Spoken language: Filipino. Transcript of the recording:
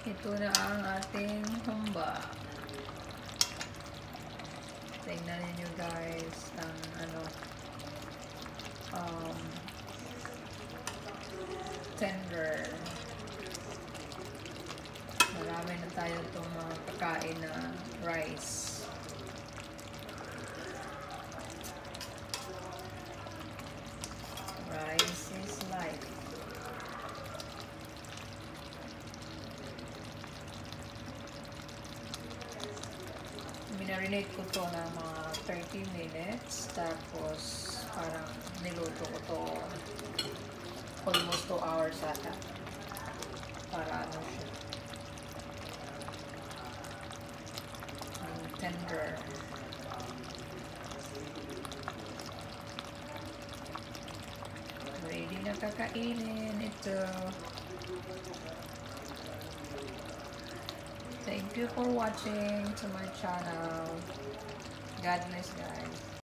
Ito na ang ating humba. Tingnan niyo guys ang tender. Marami na tayo itong mga kakain na rice. Rice is life. Minarinate ko to ng mga 30 minutes. Tapos, parang niluto ko to almost 2 hours ata. Para ano siya. Ang tender. Ready na kakainin ito. Thank you for watching to my channel. God bless guys.